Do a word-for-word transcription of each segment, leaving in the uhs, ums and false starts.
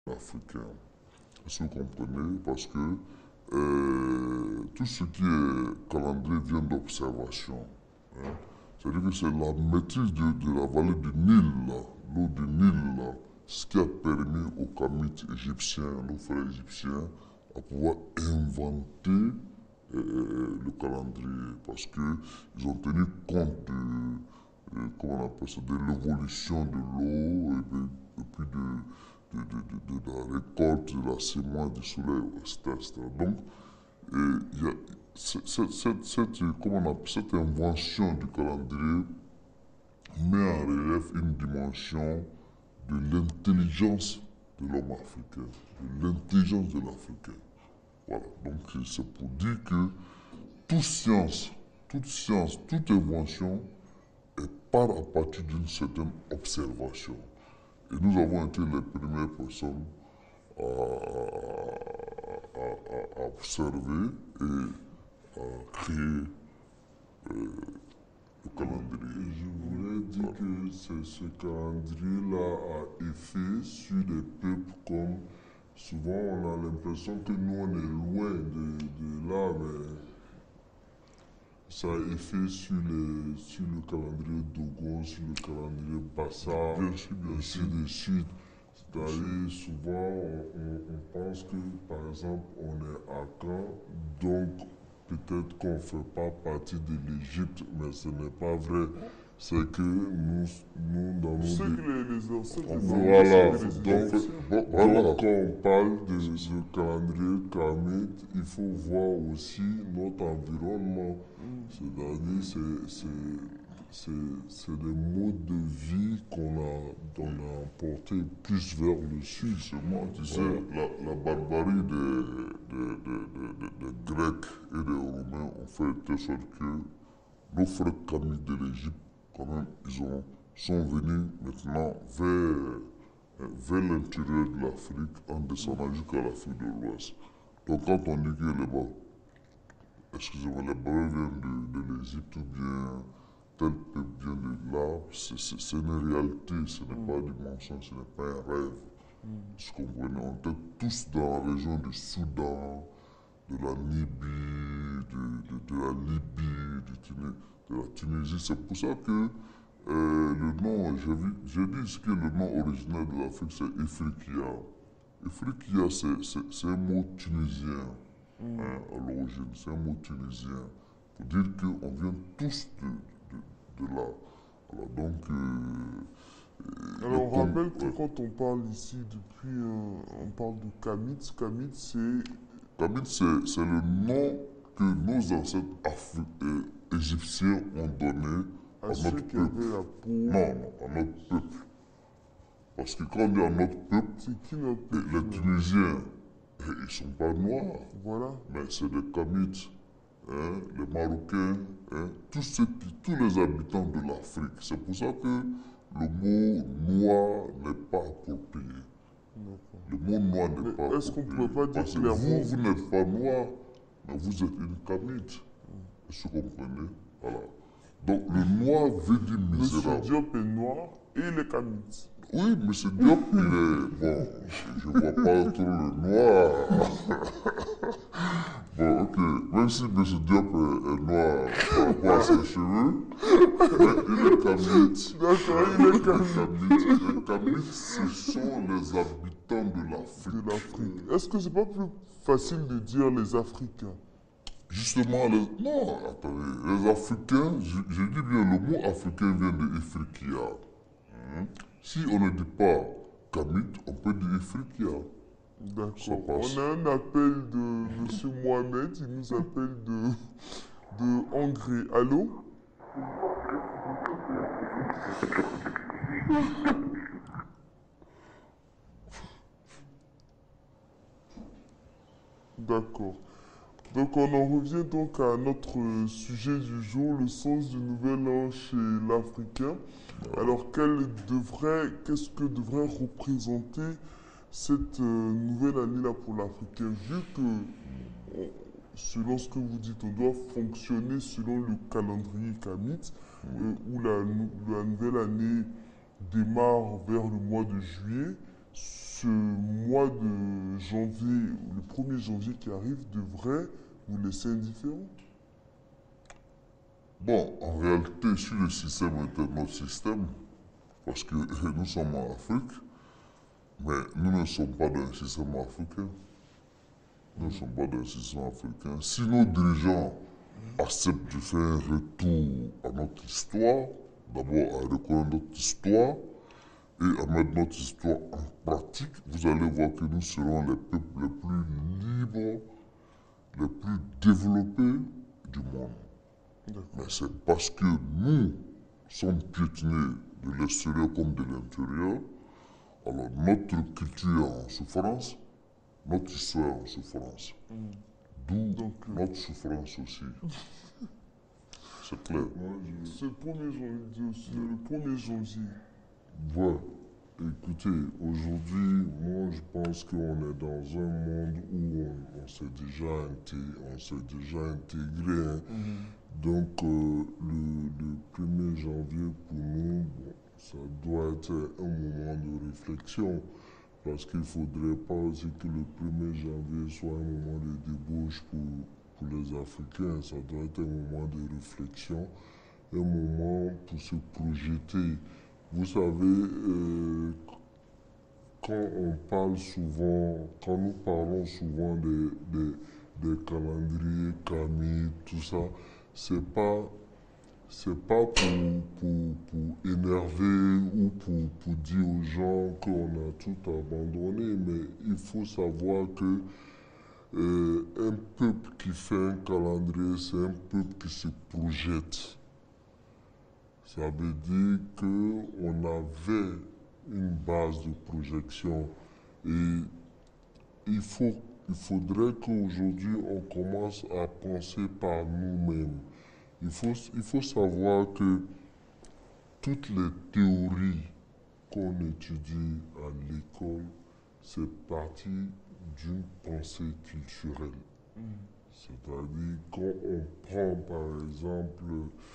africain. Est-ce que vous comprenez? Parce que euh, tout ce qui est calendrier vient d'observation. Hein. C'est-à-dire que c'est la maîtrise de, de la vallée du Nil, l'eau du Nil, là, ce qui a permis aux kamites égyptiens, nos frères égyptiens, à pouvoir inventer euh, le calendrier. Parce qu'ils ont tenu compte de, euh, comment on appelle ça, de l'évolution de l'eau et, puis- et puis de, de, de, de, de la récolte, de la sémoisse du soleil, et cetera et cetera. Donc, et il y a cette, cette, cette, cette, comment on appelle, cette invention du calendrier met en relief une dimension de l'intelligence de l'homme africain, de l'intelligence de l'Africain. Voilà, donc c'est pour dire que toute science, toute science, toute invention est part à partir d'une certaine observation. Et nous avons été les premières personnes à, à- à observer et à créer le calendrier. Je voudrais dire que ce, ce calendrier-là a effet sur des peuples comme souvent on a l'impression que nous on est loin de, de là, mais ça a effet sur, les, sur le calendrier Dogon, sur le calendrier Bassa, Bien sûr, bien ainsi sûr. de suite. C'est-à-dire souvent on, on- on pense que par exemple on est à Caen, donc peut-être qu'on ne fait pas partie de l'Égypte, mais ce n'est pas vrai. C'est que nous, nous dans Je nos sais dé- que les, les ancêtres des voilà, Anglais, c'était les donc, Égyptiens. Bon, donc voilà. quand on parle de ce calendrier karmique, il faut voir aussi notre environnement. C'est-à-dire, c'est- c'est- c'est c'est des modes de vie qu'on a, qu'on a emportés plus vers le sud. Justement, tu sais, la, la barbarie des, des, des, des- des- des Grecs et des Romains ont fait de telle sorte que nos frères kamites de l'Égypte, quand même, ils ont, sont venus maintenant vers, euh, vers l'intérieur de l'Afrique en descendant jusqu'à l'Afrique de l'Ouest. Donc quand on dit que les Barbes, excusez-moi, les Barbes viennent de, de l'Égypte ou bien tel peuple vient de là, c'est c'est- c'est une réalité, ce n'est pas du mensonge, ce n'est pas un rêve. Vous comprenez, on était tous dans la région du Soudan, de la Libye, de, de- de la Libye, du Tunis- de la Tunisie. C'est pour ça que euh, le nom, j'ai vu- j'ai dit que le nom original de l'Afrique, c'est Ifriqiya. Ifriqiya, c'est c'est- c'est un mot tunisien hein, à l'origine, c'est un mot tunisien pour dire qu'on vient tous de, de- de là. Voilà, donc, euh, Alors, le on com- rappelle que ouais. quand on parle ici, depuis, euh, on parle de Kamit. Kamit, c'est Kabyle, c'est c'est le nom que nos ancêtres Afri- euh, égyptiens ont donné à à ceux notre qui avaient peuple. la peau. Non, non, à notre peuple. Parce que quand on dit à notre peuple, C'est qui notre eh, peuple les finalement? Tunisiens, eh, ils ne sont pas noirs, Voilà. mais c'est des Kamites, hein, les Marocains, hein, tous, ceux qui- tous les habitants de l'Afrique. C'est pour ça que le mot noir n'est pas approprié. D'accord. Le mot noir n'est Mais pas est-ce qu'on approprié. pourrait pas dire Parce que clairement- vous, vous n'êtes pas noir, mais vous êtes une Kamite. Est-ce que vous comprenez? Voilà. Donc le noir veut dire Monsieur misérable. Diop est noir et il est Kamit. Oui, monsieur Diop, il est. Bon, je ne vois pas trop le noir. Bon, ok. Même si monsieur Diop est, est noir par rapport à ses cheveux, mais il est Kamite. D'accord, il est Kamit. Kamite. Les Kamites, ce sont les habitants de l'Afrique. De l'Afrique. Est-ce que c'est pas plus facile de dire les Africains? Justement, les... non, attendez, les Africains, je, je dis bien, le mot africain vient de Ifriqiya. Hein. Si on ne dit pas Kamite, on peut dire Ifriqiya. Ça D'accord. passe. On a un appel de Monsieur Mohamed. Il nous appelle de, de Hongrie. Allô? D'accord. Donc on en revient donc à notre sujet du jour, le sens du nouvel an chez l'Africain. Alors quel devrait, qu'est-ce que devrait représenter cette euh, nouvelle année-là pour l'Africain, vu que, on- selon ce que vous dites, on doit fonctionner selon le calendrier Kamit, euh, où la, nou- la nouvelle année démarre vers le mois de juillet ce mois de janvier, le premier janvier qui arrive, devrait vous laisser indifférent? Bon, en réalité, si le système était notre système, parce que nous sommes en Afrique, mais nous ne sommes pas dans un système africain. Nous ne sommes pas dans un système africain. Si nos dirigeants acceptent de faire un retour à notre histoire, d'abord à reconnaître notre histoire et à mettre notre histoire en pratique, vous allez voir que nous serons les peuples les plus libres, les plus développés du monde. Mais c'est parce que nous sommes piétinés de l'extérieur comme de l'intérieur, alors notre culture est en souffrance, notre histoire est en souffrance. Mm. D'où Donc, notre souffrance aussi. C'est clair. C'est le premier janvier. Le premier janvier. Ouais. Écoutez, aujourd'hui, moi je pense qu'on est dans un monde où on, on s'est déjà, déjà intégré. Hein. Mm-hmm. Donc euh, le, le premier janvier pour nous, bon, ça doit être un moment de réflexion. Parce qu'il ne faudrait pas aussi que le premier janvier soit un moment de débauche pour, pour les Africains. Ça doit être un moment de réflexion, un moment pour se projeter. Vous savez, euh, quand on parle souvent, quand nous parlons souvent des, des, des calendriers, Camille, tout ça, c'est pas, c'est pas pour, pour, pour énerver ou pour, pour dire aux gens qu'on a tout abandonné, mais il faut savoir que euh, un peuple qui fait un calendrier, c'est un peuple qui se projette. Ça veut dire qu'on avait une base de projection et il, faut, il faudrait qu'aujourd'hui on commence à penser par nous-mêmes. Il faut, il faut savoir que toutes les théories qu'on étudie à l'école, c'est parti d'une pensée culturelle. Mmh. C'est-à-dire quand on prend par exemple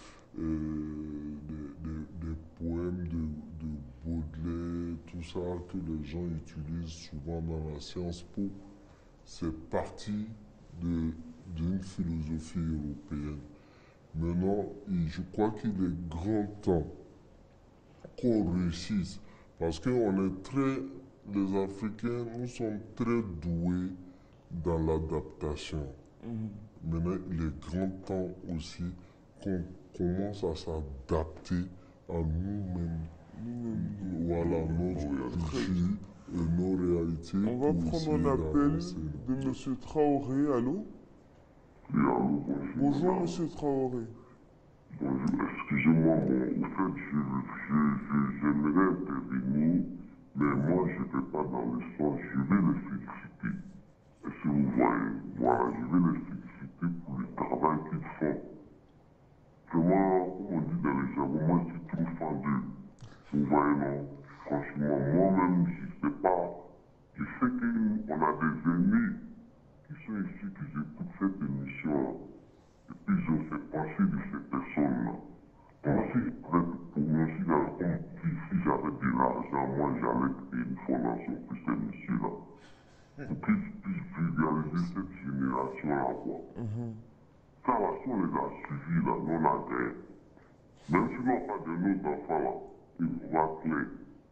Euh, des, des, des poèmes de, de Baudelaire, tout ça que les gens utilisent souvent dans la Sciences Po, c'est parti d'une philosophie européenne. Maintenant, je crois qu'il est grand temps qu'on réussisse, parce qu'on est très, les Africains, nous sommes très doués dans l'adaptation. Mmh. Maintenant, il est grand temps aussi qu'on commence à s'adapter à nous-mêmes, mmh. Voilà, notre culture et nos réalités. On va prendre un appel de M. Traoré. Allô? Oui, allô, bonjour. Bonjour, M. Traoré. Bonjour, excusez-moi, bon, au fait, j'aimerais intervenir, mais moi, je ne vais pas dans le sens, je vais les féliciter. Et si vous voyez, voilà, je vais les féliciter pour le travail qu'ils font. Vraiment, comme on dit dans les jargons, moi je suis trop fan d'eux. Vous voyez, non? Franchement, moi-même, je ne sais pas. Je sais qu'on a des ennemis qui sont ici, qui écoutent cette émission-là. Et puis ils ont fait penser de ces personnes-là. Moi, si, pour moi, si, comme, si, si j'avais de l'argent, moi j'allais créer une fondation pour ces messieurs-là. Pour qu'ils puissent vulgariser cette génération-là, quoi. Mm-hmm. Car là, si on les a suivis, là, non agréés. Même si on pas de nos enfants, là, ils vont clair.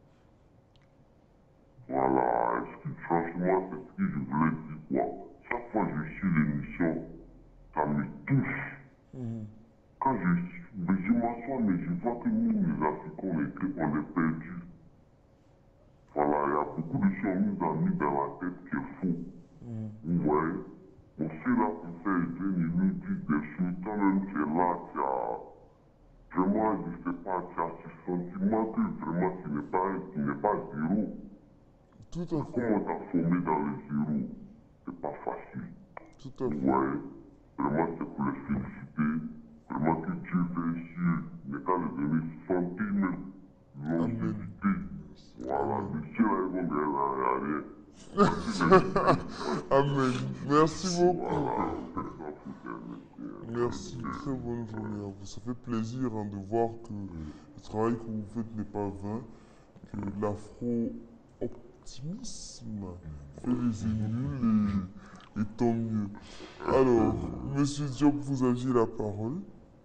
Voilà, est-ce que, franchement, c'est ce que je voulais dire, quoi. Chaque fois que je suis l'émission, ça me touche. Mmh. Quand je, mais je m'assois, mais je vois que nous, les Africains, on est, on est perdus. Voilà, il y a beaucoup de choses qu'on nous a mis dans la tête qui est faux. Mmh. Vous voyez? On fait là pour faire aider, ils nous disent des choses, quand même tu es là, tu as, vraiment, je ne sais pas, tu as ce sentiment que vraiment tu n'es pas, tu n'es pas zéro. Tout à fait. Comment t'as formé dans les zéros, c'est pas facile. Tout à fait. Vous voyez? Vraiment, c'est pour les féliciter. Vraiment que Dieu veille sur, mais qu'à les donner santé même, longévité. Voilà, le ciel là, ils vont gagner, il n'y a rien. Amen. Merci beaucoup. Voilà. Merci. Très bonne journée à vous. Ça fait plaisir hein, de voir que le travail que vous faites n'est pas vain, que l'afro l'optimisme fait les émules et, et tant mieux. Alors, Monsieur Diop, vous aviez la parole.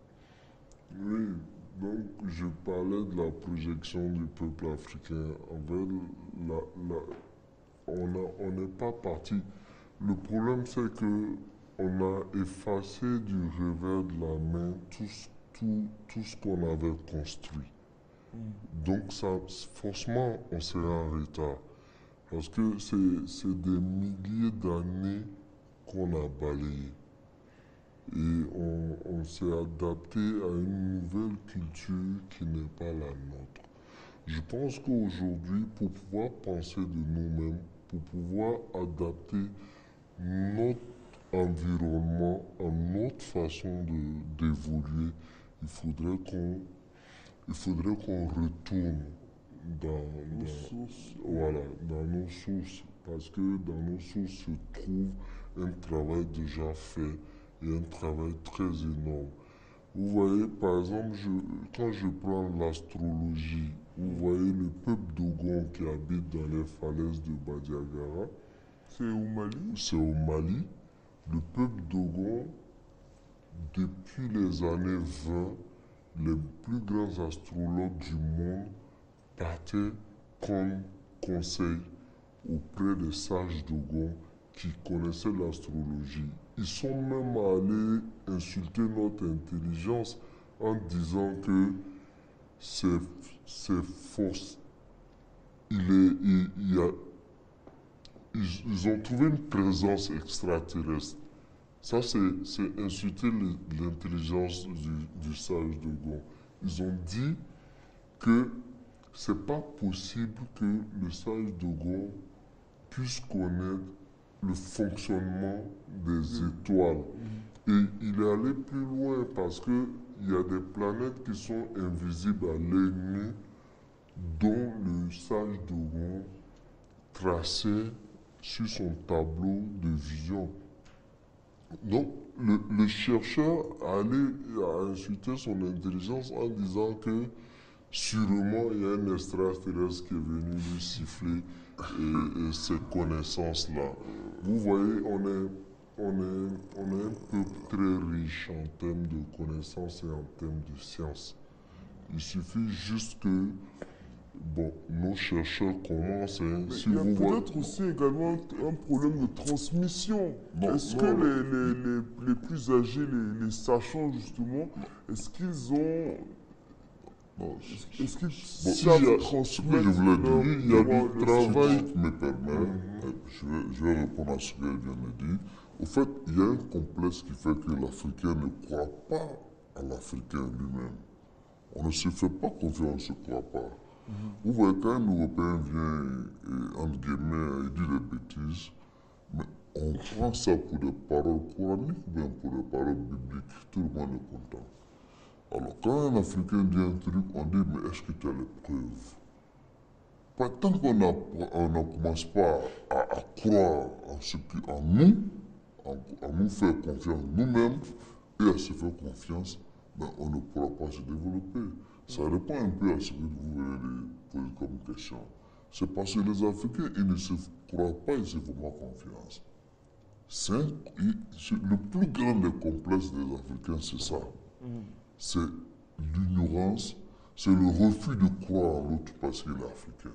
Oui, donc je parlais de la projection du peuple africain. En fait, la, la, on a- on n'est pas parti. Le problème, c'est que on a effacé du revers de la main tout, ce- tout, tout ce qu'on avait construit. Donc, ça, forcément, on serait en retard. Parce que c'est c'est des milliers d'années qu'on a balayé. Et on, on s'est adapté à une nouvelle culture qui n'est pas la nôtre. Je pense qu'aujourd'hui, pour pouvoir penser de nous-mêmes, pour pouvoir adapter notre environnement à notre façon de- d'évoluer, il faudrait qu'on il faudrait qu'on retourne dans, Nos dans- sources. voilà, dans nos sources, parce que dans nos sources se trouve un travail déjà fait et un travail très énorme. Vous voyez, par exemple, je, quand je prends l'astrologie, vous voyez le peuple Dogon qui habite dans les falaises de Badiagara, C'est au Mali. c'est au Mali. Le peuple Dogon, depuis les années vingt, les plus grands astrologues du monde partaient prendre conseil auprès des sages Dogon qui connaissaient l'astrologie. Ils sont même allés insulter notre intelligence en disant que c'est c'est fausse. Il est, il, il y a, ils, ils ont trouvé une présence extraterrestre. Ça, c'est c'est insulter le- l'intelligence du, du sage Dogon. Ils ont dit que c'est pas possible que le sage Dogon puisse connaître le fonctionnement des étoiles. Et il est allé plus loin parce qu'il y a des planètes qui sont invisibles à l'œil nu, dont le sage Dogon traçait sur son tableau de vision. Donc, le, le chercheur a allé a insulté son intelligence en disant que sûrement il y a un extraterrestre qui est venu lui siffler et, et ces connaissances-là. Vous voyez, on est, on, est, on est un peuple très riche en termes de connaissances et en termes de sciences. Il suffit juste que bon, nos chercheurs commencent. Hein, Mais si il y a vous voyez, peut-être aussi également un problème de transmission. Non, Est-ce non, que non. les, les, les, les plus âgés, les, les sachants justement, est-ce qu'ils ont... non, Est-ce qu'ils Bon, savent il y a- ce que transmettre je voulais leur dire, il y a pouvoir, du leur travail science? qui me permet, euh, je, vais, je vais répondre à ce qu'elle vient de dire. Au fait, il y a un complexe qui fait que l'Africain ne croit pas à l'Africain lui-même. On ne se fait pas confiance, on ne se croit pas. Vous voyez, quand un Européen vient et, et, entre guillemets, il dit des bêtises, mais on prend ça pour des paroles coraniques ou bien pour des paroles bibliques. Tout le monde est content. Alors, quand un Africain dit un truc, on dit, mais est-ce que tu as les preuves? Pas tant qu'on n'a- on ne commence pas à, à croire en, ce qui, en nous, en, en nous faire confiance nous-mêmes et à se faire confiance, ben, on ne pourra pas se développer. Ça répond un peu à ce que vous venez de poser comme question. C'est parce que les Africains, ils ne se croient pas, ils se font pas confiance. C'est un- il- c'est le plus grand des complexes des Africains, c'est ça. C'est l'ignorance, c'est le refus de croire en l'autre parce qu'il est africain.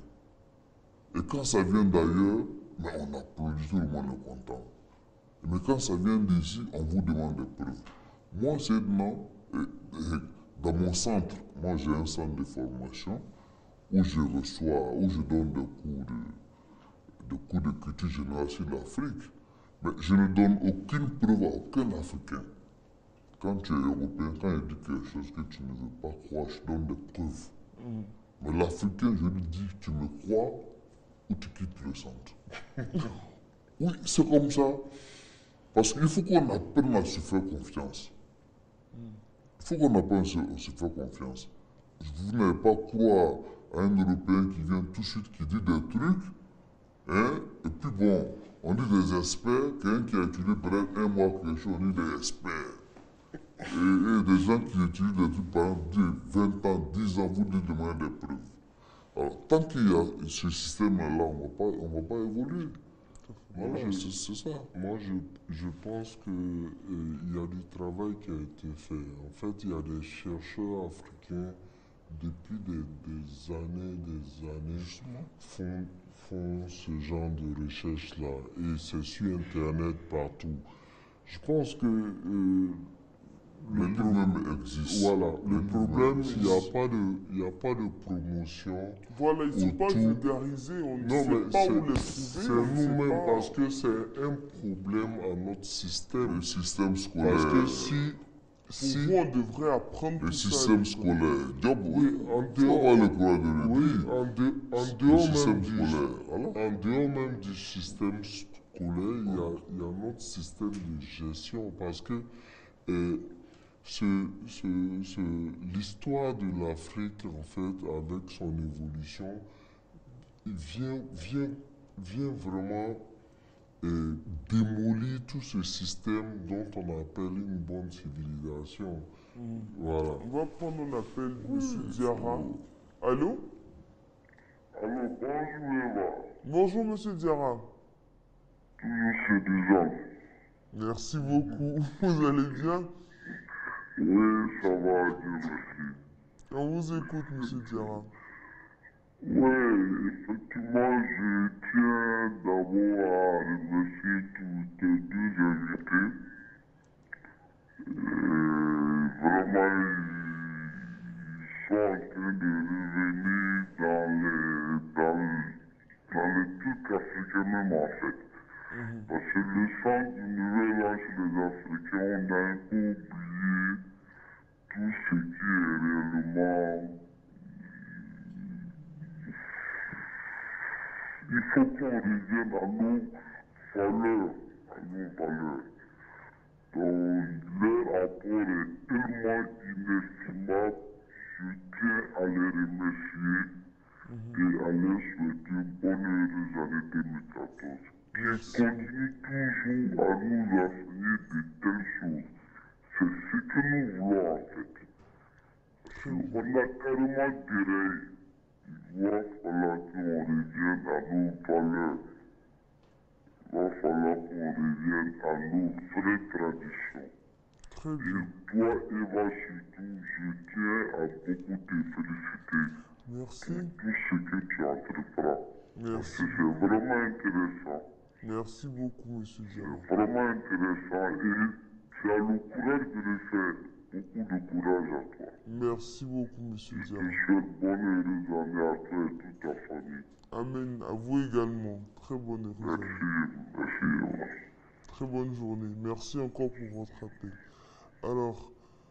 Et quand ça vient d'ailleurs, mais on applaudit, tout le monde est content. Mais quand ça vient d'ici, on vous demande des preuves. Moi, c'est non, et- et dans mon centre, moi j'ai un centre de formation où je reçois, où je donne des cours de, de cours de culture générale sur l'Afrique. Mais je ne donne aucune preuve à aucun Africain. Quand tu es européen, quand il dit quelque chose que tu ne veux pas croire, je donne des preuves. Mais l'Africain, je lui dis, tu me crois ou tu quittes le centre. Oui, c'est comme ça. Parce qu'il faut qu'on apprenne à se faire confiance. Il faut qu'on apprenne à se, à se faire confiance. Vous n'allez pas croire à un Européen qui vient tout de suite, qui dit des trucs, hein, et puis bon, on dit des experts, quelqu'un qui a étudié peut-être un mois quelque chose, on dit des experts. Et, et des gens qui utilisent des trucs pendant dix, vingt ans, dix ans, vous dites demander des preuves. Alors, tant qu'il y a ce système-là, on va pas, on va pas évoluer. Moi, Voilà, je, c'est c'est ça. moi, je, je pense qu'il y a du travail qui a été fait. En fait, il y a des chercheurs africains depuis des, des années, des années, font, font ce genre de recherche-là. Et c'est sur Internet partout. Je pense que euh, Le livre même existe. voilà, le livre problème, il n'y a existe. pas de, il y a pas de promotion. Voilà, ils ne sont pas Autour- vulgarisés, on ne Non, sait mais pas c'est- où les c'est trouver. on ne sait nous-mêmes pas- parce que c'est un problème à notre système. Le système scolaire. Parce que si, Pour si vous, on devrait apprendre Le tout ça. à système l'école. scolaire. Job, oui, oui. en Tu vas dehors, avoir le droit de le oui, dire. en, de- en Le dehors système même du, scolaire. Voilà. en dehors même du système scolaire, il y a, il y a notre système de gestion parce que euh, ce, ce, ce- l'histoire de l'Afrique, en fait, avec son évolution, vient, vient, vient vraiment euh, démolir tout ce système dont on appelle une bonne civilisation. Mm. Voilà. On va prendre un appel, Monsieur Diarra. Allô? Alors, bonjour Eva. Bonjour, Monsieur Diarra. Toujours chez des gens. Merci beaucoup. Vous allez bien? Oui, ça va, Dieu merci. On vous écoute, Monsieur Diarra. Oui, effectivement, je tiens d'abord à remercier tous tes deux invités. Euh, vraiment, ils sont en train de revenir dans les, dans, le- dans les trucs africains même en fait. Parce que le centre du nouvel âge des Africains, on a un peu oublié tout ce qui est réellement. Il faut qu'on revienne à nos valeurs, à nos valeurs. Donc, leur apport est tellement inestimable, je tiens à les remercier et à leur souhaiter bonne heureuse année deux mille quatorze. Merci. Continue toujours à nous enseigner de telles choses. C'est ce que nous voulons en fait. On a carrément déraillé. Il va falloir qu'on revienne à nos valeurs. Il va falloir qu'on revienne à nos vraies traditions. Très Et bien. toi, Eva, surtout, je tiens à beaucoup te féliciter Merci. pour tout ce que tu entreprends. Parce Merci. que c'est vraiment intéressant. Merci beaucoup, Monsieur Diarra. C'est vraiment intéressant et tu as le courage de le faire. Beaucoup de courage à toi. Merci beaucoup, Monsieur Je te Diarra. souhaite bonne heureuse année à toi et toute ta famille. Amen. À vous également. Très bonne heureuse année. Merci, merci Eva. Très bonne journée. Merci encore pour votre appel. Alors,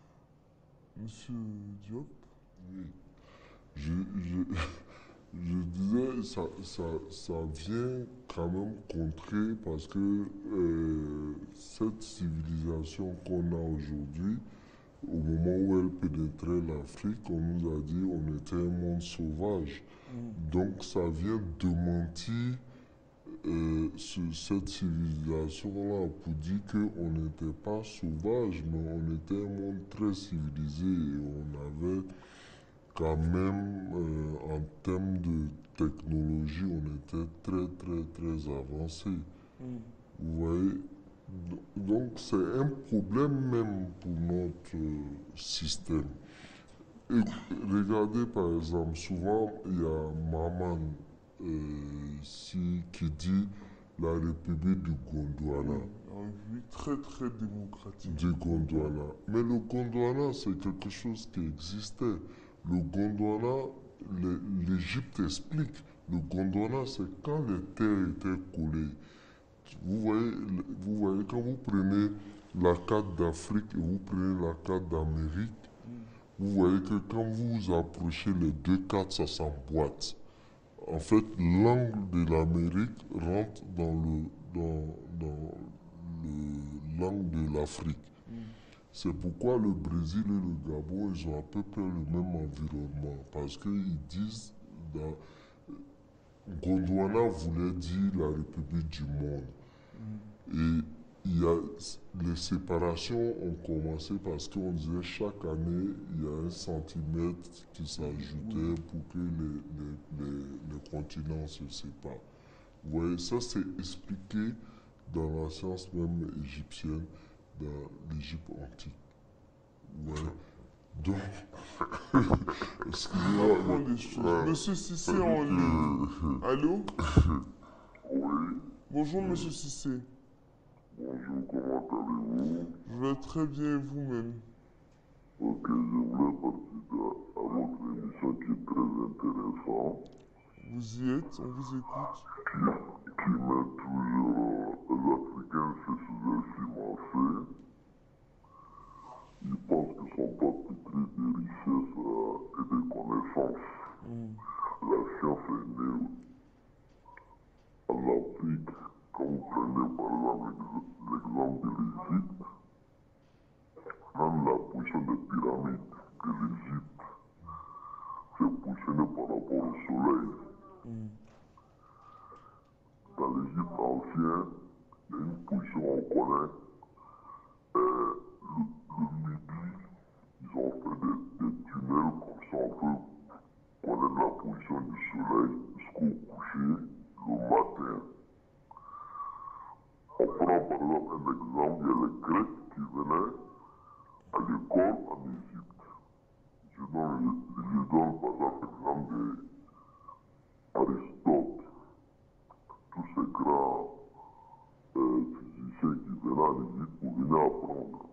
Monsieur Diop, Oui. Je, je, je disais, ça, ça, ça vient quand même contrer parce que euh, cette civilisation qu'on a aujourd'hui, au moment où elle pénétrait l'Afrique, on nous a dit on était un monde sauvage. Donc ça vient démentir euh, ce- cette civilisation-là pour dire qu'on n'était pas sauvage, mais on était un monde très civilisé et on avait quand même, euh, en termes de technologie, on était très très très avancé. Vous voyez? Donc c'est un problème même pour notre euh, système. Et regardez par exemple, souvent il y a Maman euh, ici qui dit la République du Gondwana. oui, très très démocratique. Du Gondwana. Mais le Gondwana, c'est quelque chose qui existait. Le Gondwana, le- l'Égypte explique. Le Gondwana, c'est quand les terres étaient collées. Vous voyez, le- vous voyez, quand vous prenez la carte d'Afrique et vous prenez la carte d'Amérique, vous voyez que quand vous vous approchez les deux cartes, ça s'emboîte. En fait, l'angle de l'Amérique rentre dans le dans, dans le- l'angle de l'Afrique. C'est pourquoi le Brésil et le Gabon, ils ont à peu près le même environnement. Parce qu'ils disent, dans, Gondwana voulait dire la République du monde. Et il y a, les séparations ont commencé parce qu'on disait chaque année, il y a un centimètre qui s'ajoutait pour que les, les, les, les continents se séparent. Vous voyez, ça c'est expliqué dans la science même égyptienne, dans l'Égypte antique. Ouais. Donc, excusez-moi. On apprend des choses. euh, Monsieur Cissé c'est-à-dire en que- ligne. Allô? Oui, Bonjour, monsieur Cissé. bonjour, comment allez-vous? Je vais très bien et vous-même. Ok, je voulais participer à, à votre émission qui est très intéressante, Vous y êtes? On vous écoute. qui, qui met toujours euh, les Africains se sous-estimer. Ils pensent qu'ils sont pas pétris de richesses euh, et de connaissances. La science est née en Afrique. Quand vous prenez par exemple l'exemple de l'Égypte, même la position des pyramides de l'Égypte, c'est positionné par rapport au soleil. Dans l'Égypte ancienne, il y a une position on connaît. Euh, le, le midi, ils ont fait des, des tunnels comme ça, on peut connaître la position du soleil jusqu'au coucher le matin. On prend par exemple un exemple, il y a les Grecs qui venaient à l'école en Égypte. Je donne, je, je donne par exemple l'exemple d'Aristote, tous ces grands euh, physiciens qui venaient en Égypte pour venir apprendre.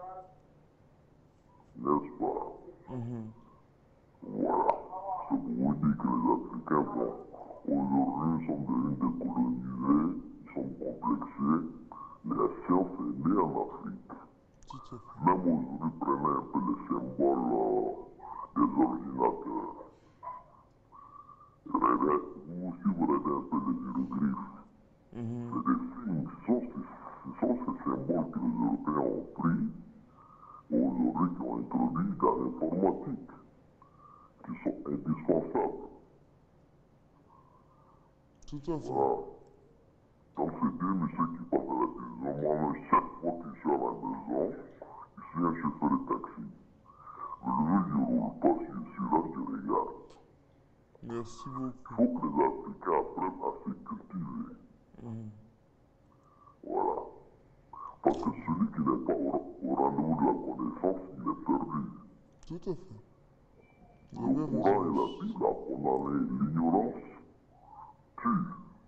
N'est-ce pas? Voilà. C'est pour vous dire que les Africains, bon, aujourd'hui, sont devenus décolonisés, ils sont complexés. Mais la science est née en Afrique. Tout à fait. Même aujourd'hui, prenez un peu les symboles euh, des ordinateurs. Regardez, vous aussi, vous regardez un peu les hiéroglyphes. C'est des signes, ce sont, ces, ce sont ces symboles que les Européens ont pris aujourd'hui, qui ont introduit dans l'informatique, qui sont indispensables. Tout à fait. Voilà. Donc c'est deux messieurs qui passent à la télévision. Moi-même, chaque fois que je suis à la maison, je suis un chauffeur de taxi. Le jour où je ne roule pas, si je suis là, je regarde. Merci Il beaucoup. faut que les Africains apprennent à se cultiver. Voilà. Parce que celui qui n'est pas au, au rendez-vous de la connaissance, il est perdu. Tout à fait. Vous Le avez Coran et raison. la Bible a condamné l'ignorance tue.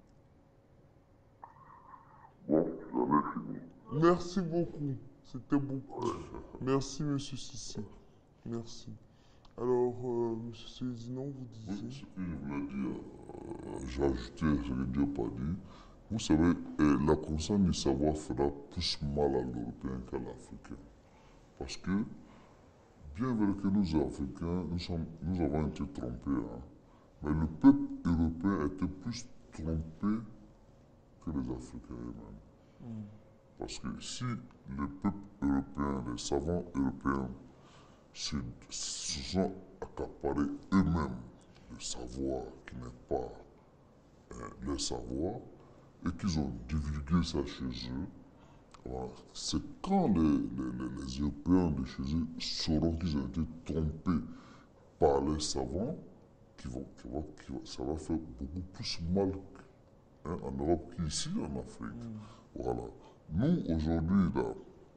Bon, j'en ai fini. Merci beaucoup. C'était beaucoup. Merci, monsieur Sissi. Merci. Alors, euh, monsieur Cézinon, vous Oui, disiez. ce que je voulais dire, euh, j'ai ajouté ce que Dieu n'a pas dit. Vous savez, euh, la connaissance du savoir fera plus mal à l'Européen qu'à l'Africain. Parce que, bien vrai que nous, Africains, nous, sommes, nous avons été trompés, hein, mais le peuple européen était plus trompé que les Africains eux-mêmes. Parce que si le peuple européen, les savants européens, se, se sont accaparés eux-mêmes le savoir qui n'est pas euh, leur savoir et qu'ils ont divulgué ça chez eux, voilà, c'est quand les, les, les, les Européens de chez eux sauront qu'ils ont été trompés par les savants, qui vont, qui vont, qui vont, ça va faire beaucoup plus mal hein, en Europe qu'ici en Afrique. Voilà. Nous, aujourd'hui, là,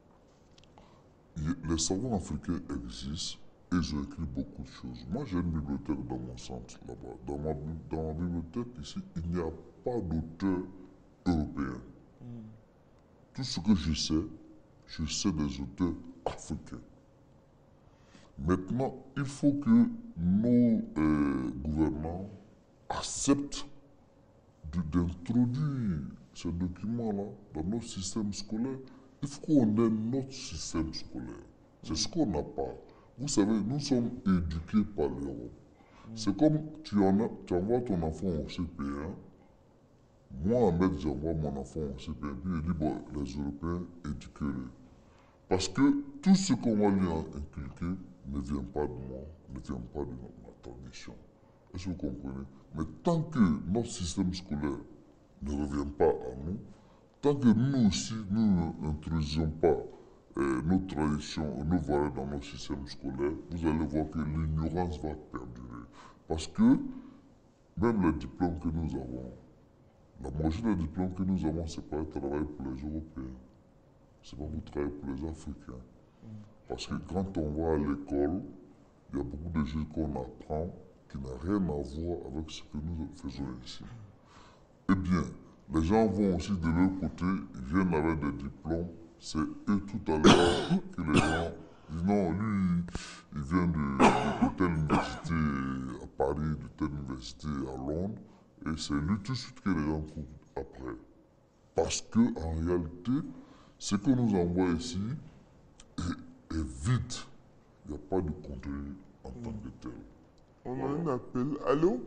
les savants africains existent et ils ont écrit beaucoup de choses. Moi, j'ai une bibliothèque dans mon centre, là-bas. Dans ma, dans ma bibliothèque, ici, il n'y a pas d'auteur européen. Tout ce que je sais, je sais des auteurs africains. Maintenant, il faut que nos euh, gouvernants acceptent d'introduire ces documents-là dans notre système scolaire. Il faut qu'on ait notre système scolaire. C'est ce qu'on n'a pas. Vous savez, nous sommes éduqués par l'Europe. C'est comme tu, en as, tu envoies ton enfant au C P un. Moi, Ahmed, j'envoie mon enfant au C P un. Puis il dit, bon, les Européens, éduquez-les. Parce que tout ce qu'on va lui inculquer ne vient pas de moi, ne vient pas de ma tradition. Est-ce que vous comprenez? Mais tant que notre système scolaire ne revient pas à nous, tant que nous aussi, nous n'introduisons pas euh, nos traditions, nos valeurs dans nos systèmes scolaires, vous allez voir que l'ignorance va perdurer. Parce que même les diplômes que nous avons, la majorité des diplômes que nous avons, ce n'est pas travailler pour les Européens, ce n'est pas pour travailler pour les Africains. Parce que quand on va à l'école, il y a beaucoup de choses qu'on apprend qui n'ont rien à voir avec ce que nous faisons ici. Eh bien, les gens vont aussi de leur côté, ils viennent avec des diplômes. C'est eux tout à l'heure que les gens disent non, lui, il vient de, de, de telle université à Paris, de telle université à Londres, et c'est lui tout de suite que les gens courent après. Parce que en réalité, ce que nous envoie ici est, est vide. Il n'y a pas de contenu en tant que tel. On a un appel. Allô?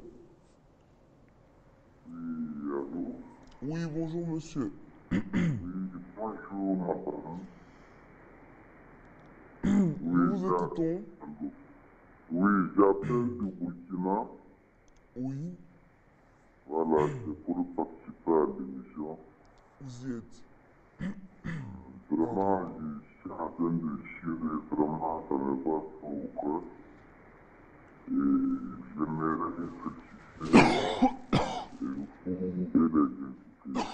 Oui, allô? Oui, bonjour monsieur. Oui, bonjour, madame. Nous vous j'a- écoutons. Oui, j'appelle du Burkina. Oui, Voilà, c'est pour participer à l'émission. vous y êtes. Vraiment, je suis en train de chier, vraiment, ça me passe au cœur. Et j'aimerais réfléchir et vous les expliquer.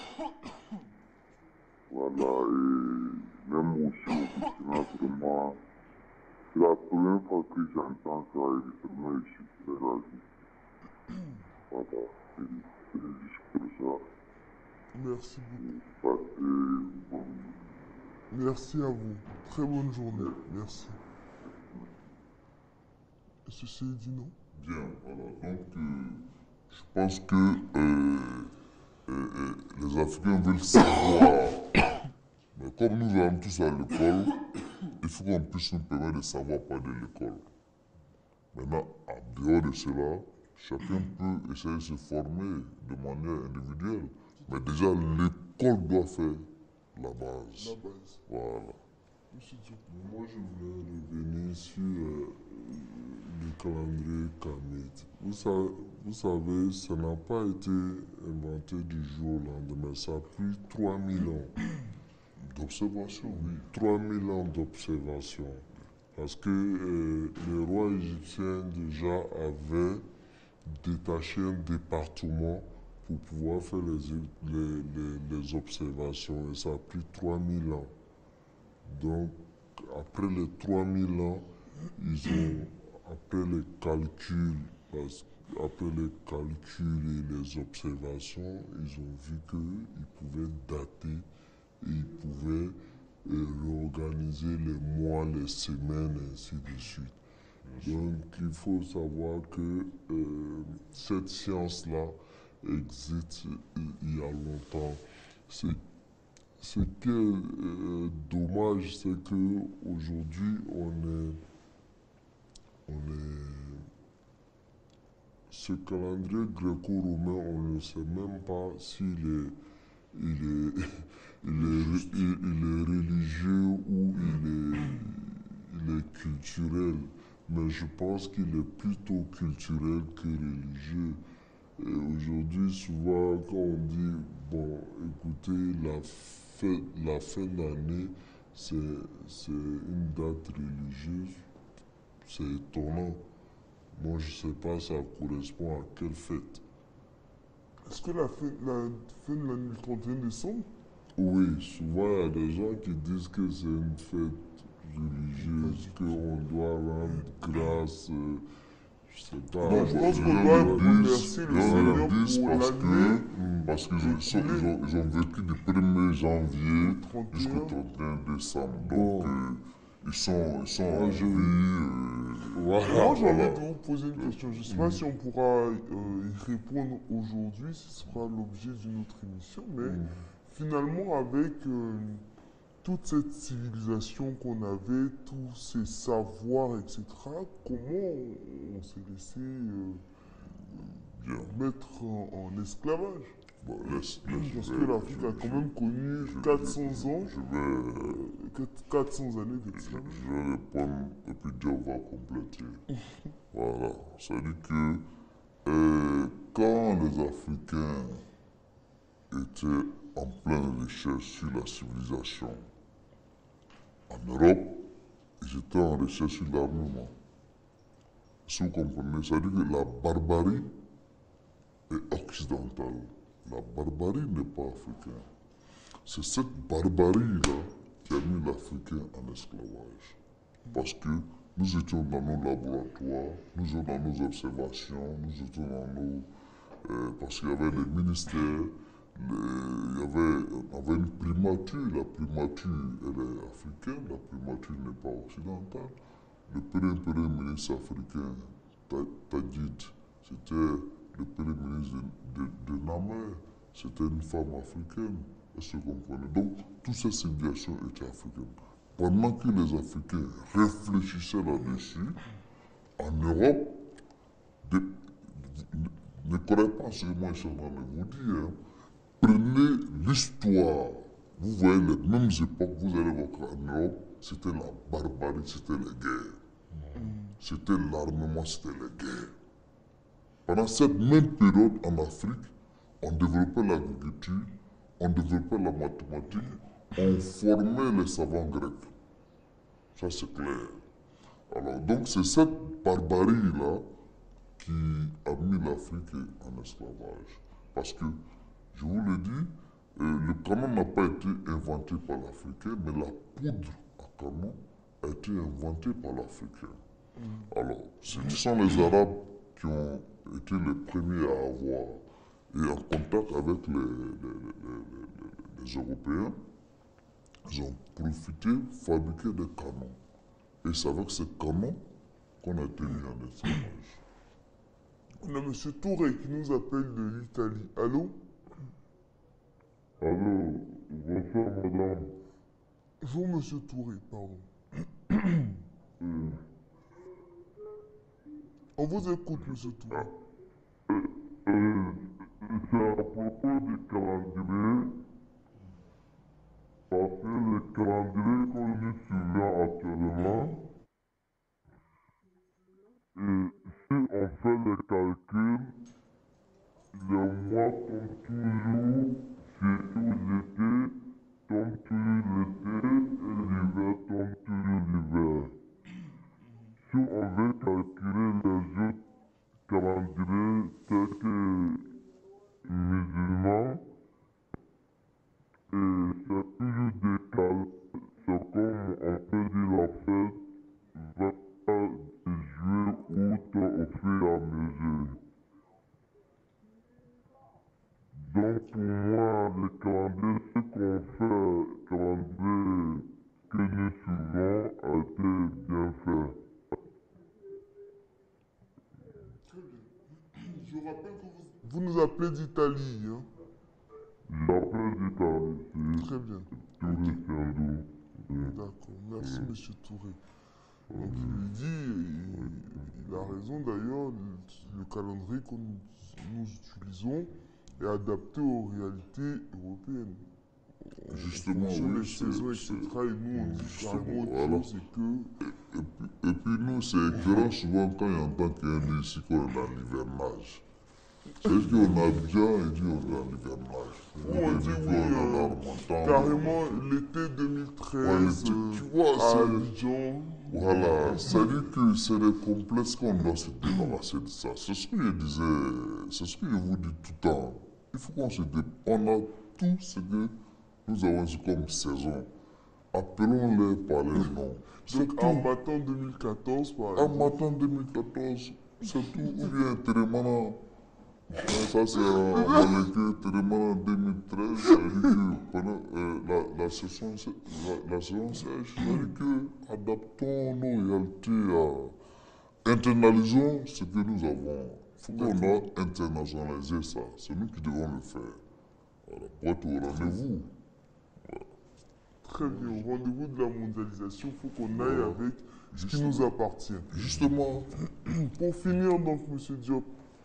Voilà, et même aussi au Burkina, vraiment, c'est la première fois que j'entends ça et vraiment, je suis très ravi. Voilà, et c'est juste pour ça. Merci beaucoup. Passez une bonne Merci à vous. Très bonne journée. Merci. Est-ce que c'est dit non? Bien, voilà. Donc, euh, je pense que euh, euh, euh, les Africains veulent savoir. Mais comme nous allons tous à l'école, il faut qu'on puisse nous permettre de savoir parler de l'école. Maintenant, en dehors de cela, chacun peut essayer de se former de manière individuelle. Mais déjà, l'école doit faire la La base. base. Voilà. Monsieur Diop. Moi, je voulais revenir sur euh, le calendrier Kamit. Vous savez, vous savez, ça n'a pas été inventé du jour au lendemain. Ça a pris trois mille ans. D'observation, oui. trois mille ans d'observation. Parce que euh, les rois égyptiens déjà avaient détaché un département pour pouvoir faire les, les, les, les observations. Et ça a pris trois mille ans. Donc, après les trois mille ans, ils ont, après les calculs, parce, après les calculs et les observations, ils ont vu qu'ils pouvaient dater et ils pouvaient euh, réorganiser les mois, les semaines, et ainsi de suite. Donc, il faut savoir que euh, cette science-là existe euh, il y a longtemps. C'est ce qui est euh, dommage, c'est que aujourd'hui on est, on est, ce calendrier gréco-romain, on ne sait même pas s'il est, il est, il est, il, il est religieux ou il est, il est culturel. Mais je pense qu'il est plutôt culturel que religieux. Et aujourd'hui, souvent, quand on dit, bon, écoutez, la fin, la fin d'année, c'est c'est une date religieuse, c'est étonnant. Moi, je ne sais pas ça correspond à quelle fête. Est-ce que la fin, la fin de l'année, le trente et un décembre? Oui, souvent, il y a des gens qui disent que c'est une fête religieuse, qu'on doit rendre grâce. euh, Je sais pas. Non, je bah, pense les qu'on gens doit le disent, remercier le les gens Seigneur le disent pour parce l'année. que, parce qu'ils ont, ils sont- ils ont, ils ont vécu du premier janvier trente et un. jusqu'au trente et un décembre. Bon. Donc, euh, ils sont, ils sont en Moi, vie. je- euh, Voilà. Moi, j'ai voilà. envie de vous poser une question. Je ne sais pas si on pourra euh, y répondre aujourd'hui, ce sera l'objet d'une autre émission, mais finalement, avec euh, toute cette civilisation qu'on avait, tous ces savoirs, et cetera, comment on, on s'est laissé euh, Bien. mettre en, en esclavage? Bon, laisse, laisse, Parce je que vais- l'Afrique je- a quand je- même connu je- quatre je- cents ans, Je vais, euh, quatre- 400 années je, d'esclavage. je vais répondre et puis Dieu va compléter. Voilà. C'est-à-dire que euh, quand les Africains étaient en pleine recherche sur la civilisation. En Europe, ils étaient en recherche sur l'armement. Si vous comprenez, ça veut dire que la barbarie est occidentale. La barbarie n'est pas africaine. C'est cette barbarie-là qui a mis l'Africain en esclavage. Parce que nous étions dans nos laboratoires, nous étions dans nos observations, nous étions dans nos... Euh, parce qu'il y avait les ministères, les, il y avait, on avait une primature. La primature, elle est africaine, la primature n'est pas occidentale. Le premier premier ministre africain, Tadjid, c'était le premier ministre de, de, de Namer. C'était une femme africaine. Est-ce que vous comprenez? Donc, toutes ces civilisations étaient africaines. Pendant que les Africains réfléchissaient là-dessus, en Europe, de, de, ne croyez pas ce que moi je suis en train de vous dire. Hein. Prenez l'histoire. Vous voyez les mêmes époques, vous allez voir qu'en Europe, c'était la barbarie, c'était les guerres. C'était l'armement, c'était les guerres. Pendant cette même période en Afrique, on développait l'agriculture, on développait la mathématique, on formait les savants grecs. Ça, c'est clair. Alors, donc, c'est cette barbarie-là qui a mis l'Afrique en esclavage. Parce que, je vous le dis, euh, le canon n'a pas été inventé par l'Africain, mais la poudre à canon a été inventée par l'Africain. Mmh. Alors, ce sont les Arabes qui ont été les premiers à avoir et en contact avec les, les, les, les, les Européens. Ils ont profité, fabriqué des canons. Et c'est avec ces canons qu'on a été mis en esclavage. On a M. Touré qui nous appelle de l'Italie. Allô? Allô, bonsoir madame. Bonjour M. Touré, pardon. euh. On vous écoute, M. Touré. Euh, euh, c'est à propos du calendrier. Parce que le calendrier qu'on nous suivant actuellement, et si on fait le calcul, le mois tombe toujours, surtout l'été, tombe toujours l'été, et l'hiver tombe toujours l'hiver. Si on veut calculer les autres calendriers tels que musulmans, et c'est toujours décalé. C'est comme on peut dire la fête va de juillet, août au fur et à mesure. Donc pour moi, le calendrier, ce qu'on fait, le calendrier que nous suivons a été bien fait. Très bien. Je rappelle que vous, vous nous appelez d'Italie, hein? J'appelle d'Italie, c'est Très bien. Touré Sandou. D'accord, merci M. Touré. Donc il dit, il, il a raison d'ailleurs, le, le calendrier que nous, nous utilisons est adapté aux réalités européennes. Justement, sur oui, les saisons, et cetera. Et nous, on dit carrément autre voilà. chose, c'est que... Et puis, et puis nous, c'est écœurant souvent quand il entend quelqu'un dire ici qu'on est dans l'hivernage. C'est-à-dire qu'on a bien, il dit on est dans l'hivernage. On dit oui, euh, carrément l'été deux mille treize, ouais, euh, tu vois, à Abidjan. Voilà, c'est-à-dire que c'est des complexes qu'on doit se débarrasser de ça. C'est ce que je disais, c'est ce que je vous dis tout le temps. Il faut qu'on se débarrasse. On a tout ce que nous avons comme saison. Appelons-les par les noms. Donc en matin deux mille quatorze, par exemple. En matin deux mille quatorze, c'est tout. Ou bien Térémana. Ça, c'est en molécule Térémana deux mille treize. C'est-à-dire que pendant euh, la, la, saison, la, la saison sèche, c'est-à-dire que adaptons nos réalités à. Internalisons ce que nous avons. Il faut qu'on a internationalisé ça. C'est nous qui devons le faire. Voilà, pour être au rendez-vous. Voilà. Très bien, au rendez-vous de la mondialisation, il faut qu'on aille avec ce qui nous appartient. Justement. Pour finir, donc, M. Diop.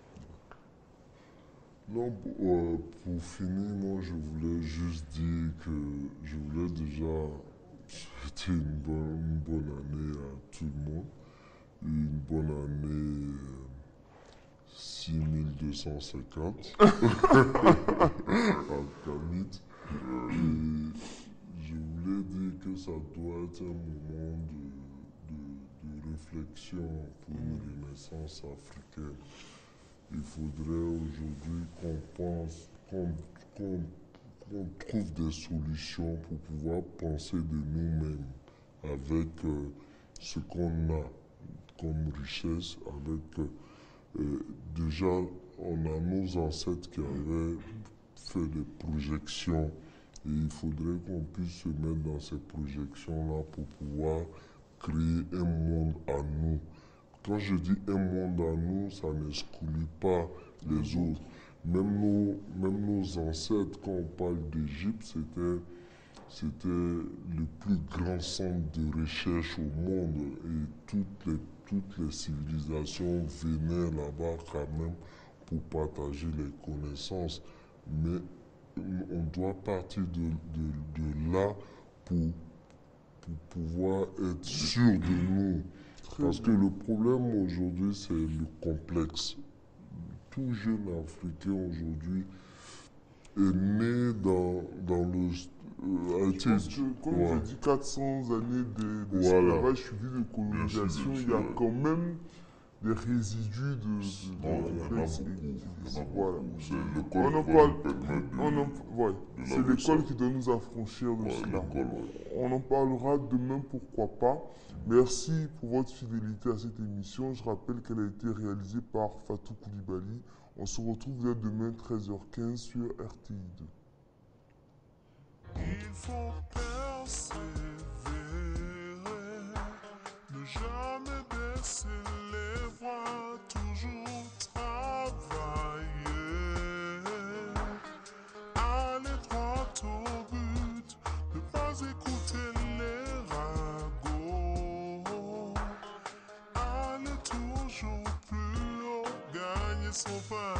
Non, pour, euh, pour finir, moi, je voulais juste dire que je voulais déjà souhaiter une bonne, une bonne année à tout le monde. Une bonne année euh, six mille deux cent cinquante. Et je voulais dire que ça doit être un moment de, de, de réflexion pour une renaissance africaine. Il faudrait aujourd'hui qu'on pense, qu'on qu'on qu'on trouve des solutions pour pouvoir penser de nous-mêmes avec euh, ce qu'on a comme richesse, avec euh, euh, déjà on a nos ancêtres qui avaient fait des projections et il faudrait qu'on puisse se mettre dans ces projections-là pour pouvoir créer un monde à nous. Quand je dis un monde à nous, ça n'exclut pas les autres. Même nos, même nos ancêtres, quand on parle d'Égypte, c'était, c'était le plus grand centre de recherche au monde. Et toutes les, toutes les civilisations venaient là-bas quand même pour partager les connaissances. Mais on doit partir de, de, de là pour, pour pouvoir être sûr de nous. Parce que le problème aujourd'hui, c'est le complexe. Tout jeune Africain aujourd'hui est né dans, dans le... Euh, je pense que, comme ouais. je dis, quatre cents années d'esclavage voilà. suivi de colonisation, il y a quand même des résidus de... de, non, de il y en a beaucoup. Voilà. C'est l'école on qui en va parle, nous permettre de, on en, ouais. C'est l'école qui doit nous affranchir de ouais, cela. Ouais. On en parlera demain, pourquoi pas. Merci pour votre fidélité à cette émission. Je rappelle qu'elle a été réalisée par Fatou Koulibaly. On se retrouve dès demain treize heures quinze sur R T I deux. Il faut persévérer, ne jamais baisser les bras, toujours travailler, aller droit au but, ne pas écouter les ragots, aller toujours plus haut, gagner son pain.